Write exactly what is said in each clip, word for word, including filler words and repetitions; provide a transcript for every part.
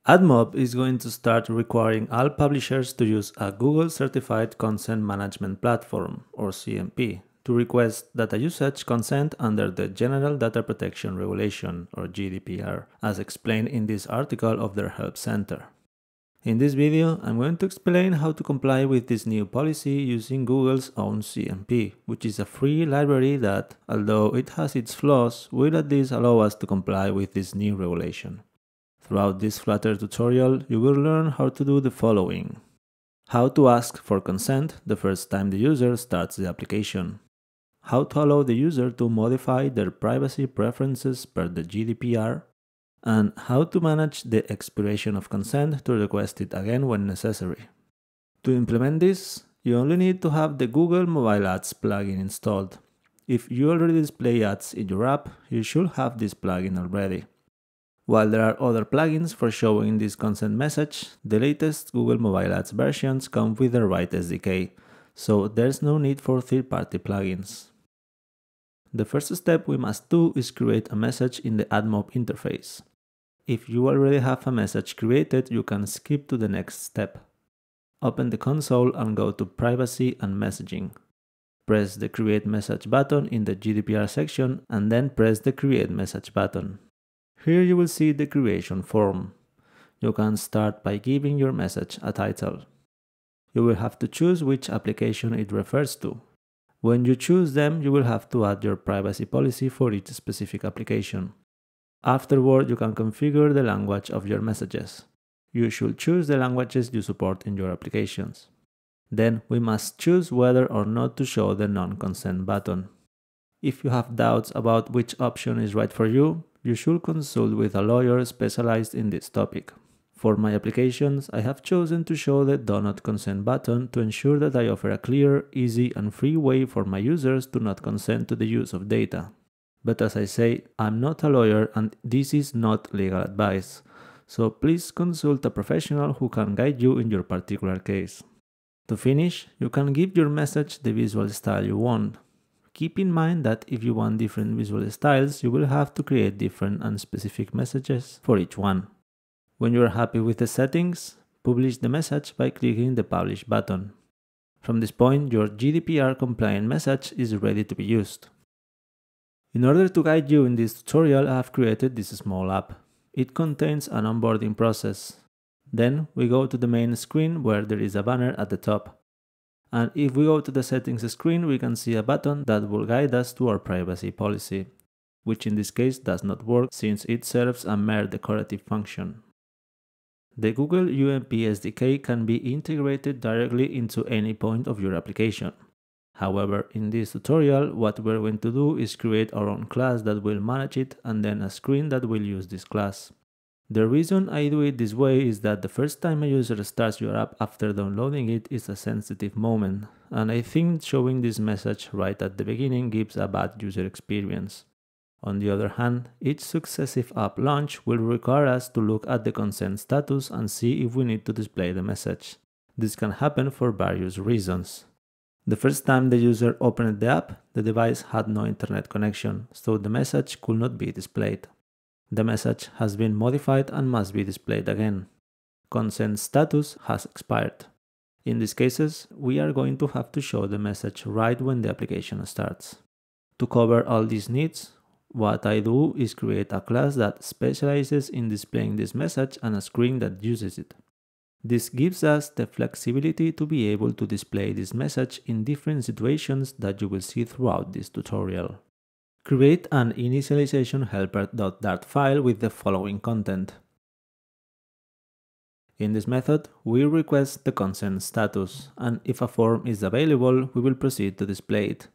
AdMob is going to start requiring all publishers to use a Google Certified Consent Management Platform, or C M P, to request data usage consent under the General Data Protection Regulation, or G D P R, as explained in this article of their Help Center. In this video, I'm going to explain how to comply with this new policy using Google's own C M P, which is a free library that, although it has its flaws, will at least allow us to comply with this new regulation. Throughout this Flutter tutorial, you will learn how to do the following. How to ask for consent the first time the user starts the application. How to allow the user to modify their privacy preferences per the G D P R. And how to manage the expiration of consent to request it again when necessary. To implement this, you only need to have the Google Mobile Ads plugin installed. If you already display ads in your app, you should have this plugin already. While there are other plugins for showing this consent message, the latest Google Mobile Ads versions come with the right S D K, so there's no need for third-party plugins. The first step we must do is create a message in the AdMob interface. If you already have a message created, you can skip to the next step. Open the console and go to Privacy and Messaging. Press the Create Message button in the G D P R section and then press the Create Message button. Here you will see the creation form. You can start by giving your message a title. You will have to choose which application it refers to. When you choose them, you will have to add your privacy policy for each specific application. Afterward, you can configure the language of your messages. You should choose the languages you support in your applications. Then we must choose whether or not to show the non-consent button. If you have doubts about which option is right for you, you should consult with a lawyer specialized in this topic. For my applications, I have chosen to show the Do Not Consent button to ensure that I offer a clear, easy, and free way for my users to not consent to the use of data. But as I say, I'm not a lawyer and this is not legal advice, so please consult a professional who can guide you in your particular case. To finish, you can give your message the visual style you want. Keep in mind that if you want different visual styles, you will have to create different and specific messages for each one. When you are happy with the settings, publish the message by clicking the Publish button. From this point, your G D P R compliant message is ready to be used. In order to guide you in this tutorial, I have created this small app. It contains an onboarding process. Then we go to the main screen where there is a banner at the top. And if we go to the settings screen, we can see a button that will guide us to our privacy policy, which in this case does not work since it serves a mere decorative function. The Google U M P S D K can be integrated directly into any point of your application. However, in this tutorial, what we're going to do is create our own class that will manage it and then a screen that will use this class. The reason I do it this way is that the first time a user starts your app after downloading it is a sensitive moment, and I think showing this message right at the beginning gives a bad user experience. On the other hand, each successive app launch will require us to look at the consent status and see if we need to display the message. This can happen for various reasons. The first time the user opened the app, the device had no internet connection, so the message could not be displayed. The message has been modified and must be displayed again. Consent status has expired. In these cases, we are going to have to show the message right when the application starts. To cover all these needs, what I do is create a class that specializes in displaying this message and a screen that uses it. This gives us the flexibility to be able to display this message in different situations that you will see throughout this tutorial. Create an initialization helper.dart file with the following content. In this method, we request the consent status, and if a form is available, we will proceed to display it.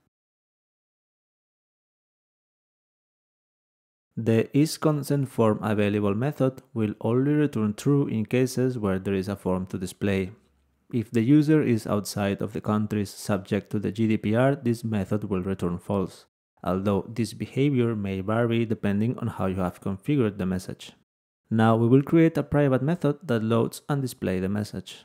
The isConsentFormAvailable method will only return true in cases where there is a form to display. If the user is outside of the countries subject to the G D P R, this method will return false, although this behavior may vary depending on how you have configured the message. Now we will create a private method that loads and displays the message.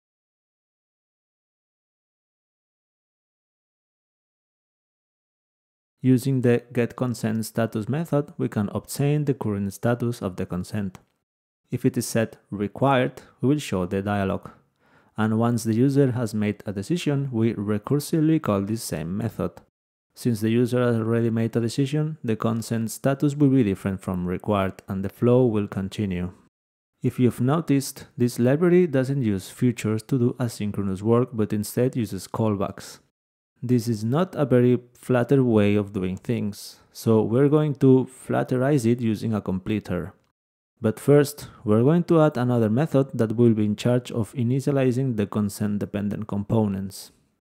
Using the getConsentStatus method, we can obtain the current status of the consent. If it is set required, we will show the dialog. And once the user has made a decision, we recursively call this same method. Since the user has already made a decision, the consent status will be different from required and the flow will continue. If you've noticed, this library doesn't use features to do asynchronous work but instead uses callbacks. This is not a very Flutter way of doing things, so we're going to Flutterize it using a completer. But first, we're going to add another method that will be in charge of initializing the consent-dependent components.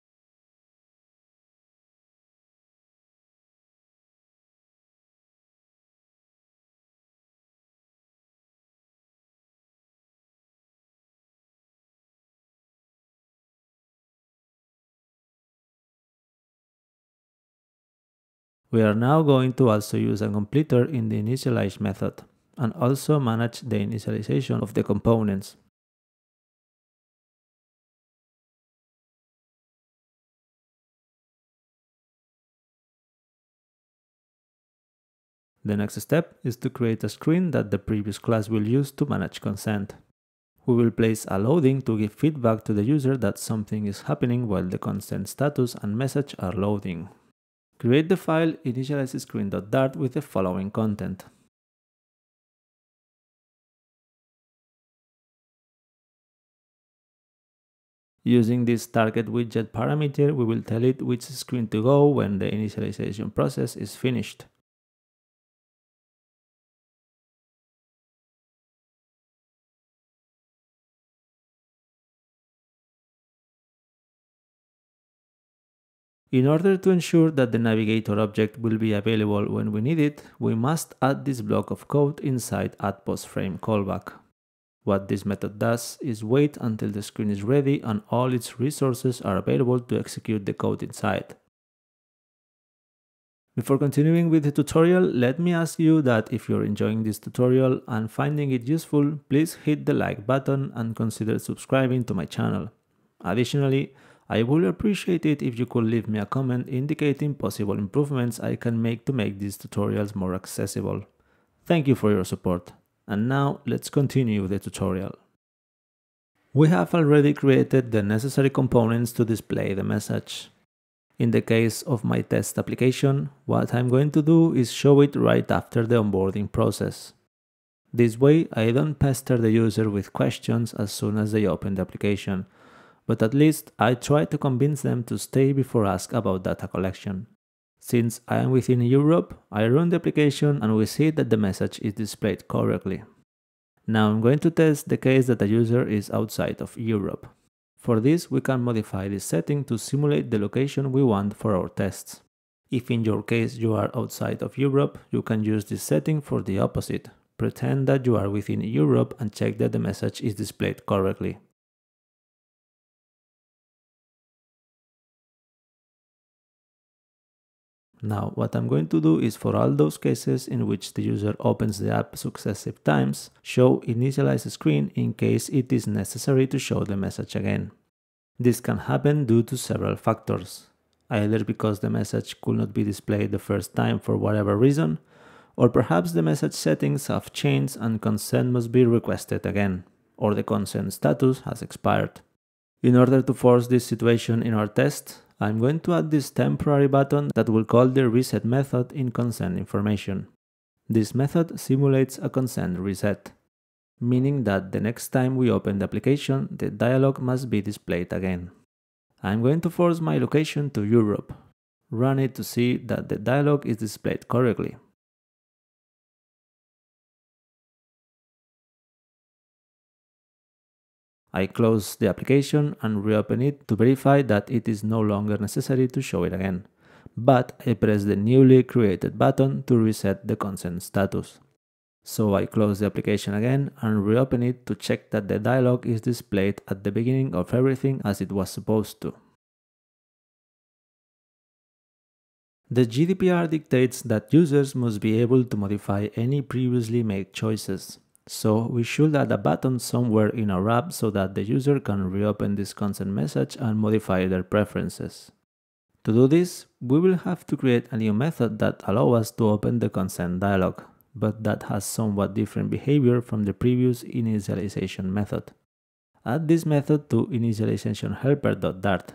We are now going to also use a completer in the initialize method, and also manage the initialization of the components. The next step is to create a screen that the previous class will use to manage consent. We will place a loading to give feedback to the user that something is happening while the consent status and message are loading. Create the file initializeScreen.dart with the following content. Using this target widget parameter, we will tell it which screen to go when the initialization process is finished. In order to ensure that the navigator object will be available when we need it, we must add this block of code inside addPostFrame callback. What this method does is wait until the screen is ready and all its resources are available to execute the code inside. Before continuing with the tutorial, let me ask you that if you're enjoying this tutorial and finding it useful, please hit the like button and consider subscribing to my channel. Additionally, I would appreciate it if you could leave me a comment indicating possible improvements I can make to make these tutorials more accessible. Thank you for your support. And now let's continue the tutorial. We have already created the necessary components to display the message. In the case of my test application, what I'm going to do is show it right after the onboarding process. This way, I don't pester the user with questions as soon as they open the application, but at least I try to convince them to stay before ask about data collection. Since I am within Europe, I run the application and we see that the message is displayed correctly. Now I'm going to test the case that the user is outside of Europe. For this, we can modify this setting to simulate the location we want for our tests. If in your case you are outside of Europe, you can use this setting for the opposite. Pretend that you are within Europe and check that the message is displayed correctly. Now, what I'm going to do is for all those cases in which the user opens the app successive times, show initialize screen in case it is necessary to show the message again. This can happen due to several factors, either because the message could not be displayed the first time for whatever reason, or perhaps the message settings have changed and consent must be requested again, or the consent status has expired. In order to force this situation in our test, I'm going to add this temporary button that will call the reset method in consent information. This method simulates a consent reset, meaning that the next time we open the application, the dialog must be displayed again. I'm going to force my location to Europe, run it to see that the dialog is displayed correctly. I close the application and reopen it to verify that it is no longer necessary to show it again, but I press the newly created button to reset the consent status. So I close the application again and reopen it to check that the dialog is displayed at the beginning of everything as it was supposed to. The G D P R dictates that users must be able to modify any previously made choices. So we should add a button somewhere in our app so that the user can reopen this consent message and modify their preferences. To do this, we will have to create a new method that allows us to open the consent dialog. but that has somewhat different behavior from the previous initialization method. Add this method to initialization helper.dart.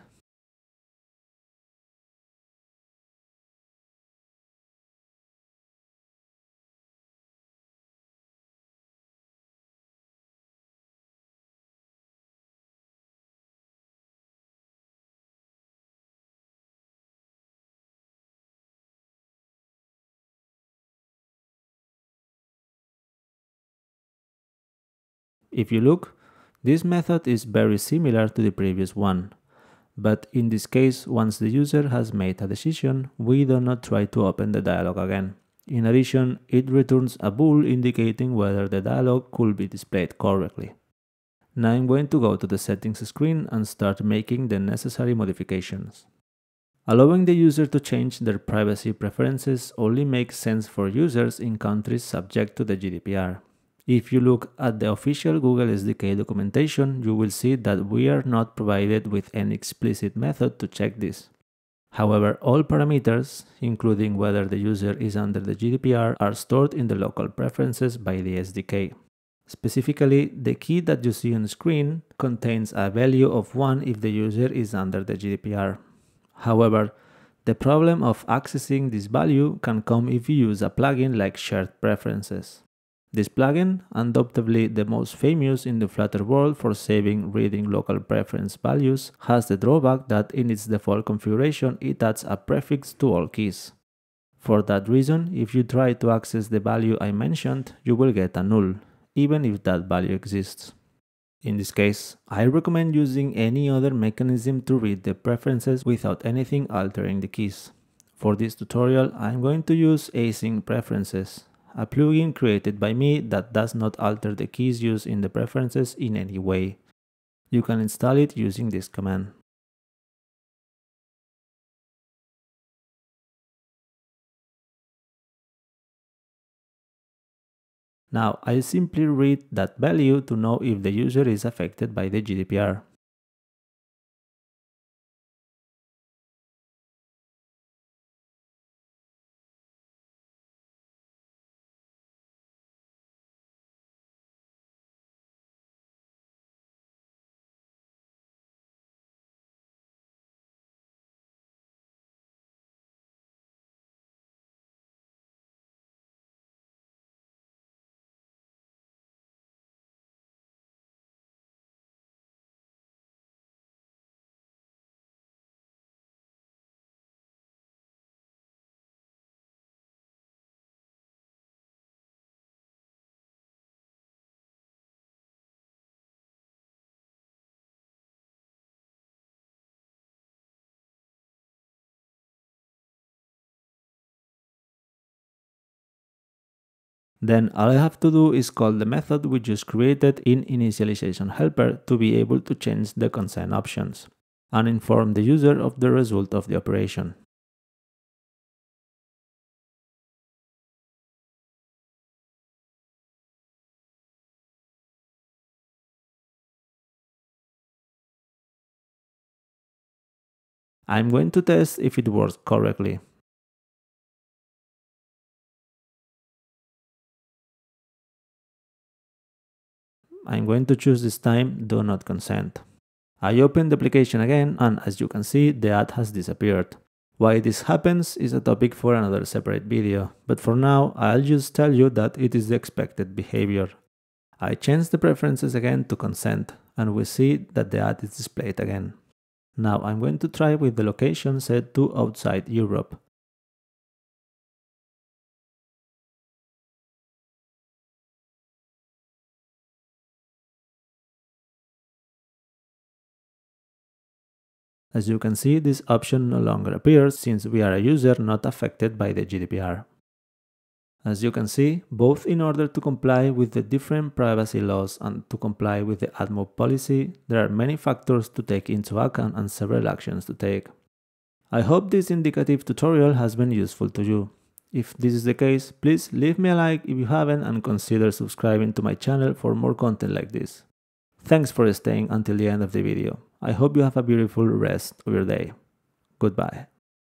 If you look, this method is very similar to the previous one, but in this case, once the user has made a decision, we do not try to open the dialog again. In addition, it returns a bool indicating whether the dialog could be displayed correctly. Now I'm going to go to the settings screen and start making the necessary modifications. Allowing the user to change their privacy preferences only makes sense for users in countries subject to the G D P R. If you look at the official Google S D K documentation, you will see that we are not provided with any explicit method to check this. However, all parameters, including whether the user is under the G D P R, are stored in the local preferences by the S D K. Specifically, the key that you see on the screen contains a value of one if the user is under the G D P R. However, the problem of accessing this value can come if you use a plugin like Shared Preferences. This plugin, undoubtedly the most famous in the Flutter world for saving reading local preference values, has the drawback that in its default configuration it adds a prefix to all keys. For that reason, if you try to access the value I mentioned, you will get a null, even if that value exists. In this case, I recommend using any other mechanism to read the preferences without anything altering the keys. For this tutorial, I'm going to use Async Preferences, a plugin created by me that does not alter the keys used in the preferences in any way. You can install it using this command. Now, I simply read that value to know if the user is affected by the G D P R. Then all I have to do is call the method we just created in initialization helper to be able to change the consent options and inform the user of the result of the operation. I'm going to test if it works correctly. I'm going to choose this time Do Not Consent. I open the application again and as you can see the ad has disappeared. Why this happens is a topic for another separate video, but for now I'll just tell you that it is the expected behavior. I change the preferences again to consent and we see that the ad is displayed again. Now I'm going to try with the location set to outside Europe. As you can see, this option no longer appears since we are a user not affected by the G D P R. As you can see, both in order to comply with the different privacy laws and to comply with the AdMob policy, there are many factors to take into account and several actions to take. I hope this indicative tutorial has been useful to you. If this is the case, please leave me a like if you haven't and consider subscribing to my channel for more content like this. Thanks for staying until the end of the video. I hope you have a beautiful rest of your day. Goodbye.